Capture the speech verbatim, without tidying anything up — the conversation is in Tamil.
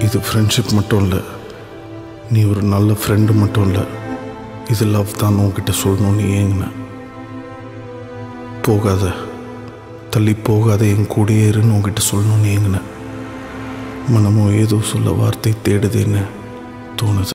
இது ஃப்ரெண்ட்ஷிப் மட்டும் இல்லை, நீ ஒரு நல்ல ஃப்ரெண்டு மட்டும் இல்லை, இது லவ் தான் உன்கிட்ட சொல்லணும்னு ஏங்கின. போகாத, தள்ளி போகாத, என் கூடயே இருன்னு உன்கிட்ட சொல்லணும்னு ஏங்கின. மனமும் ஏதோ சொல்ல வார்த்தை தேடுதேன்னு தோணுது.